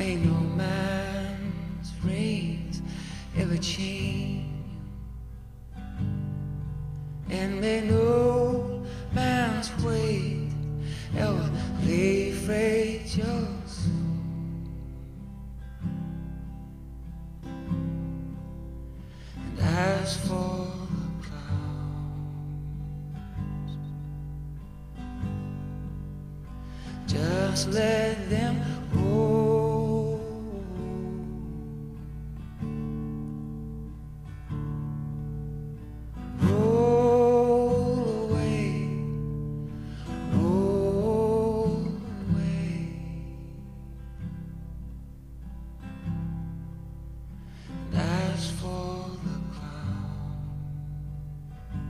may no man's reins ever chain you, and may no man's weight ever lay freight your soul. And as for the clouds, just let them roll, roll away, roll away. And as for the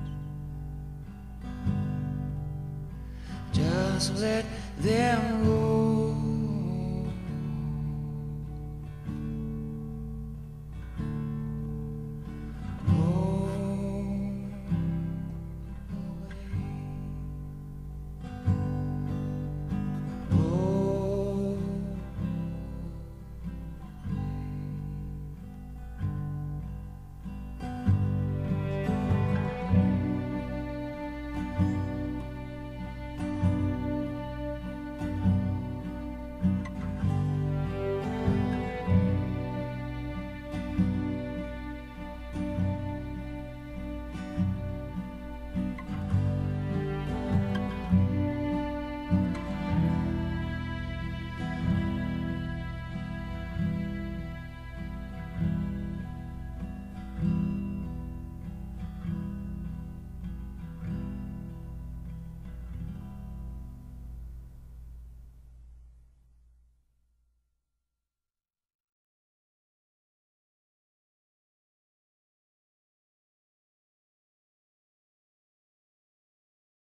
clouds, just let them roll.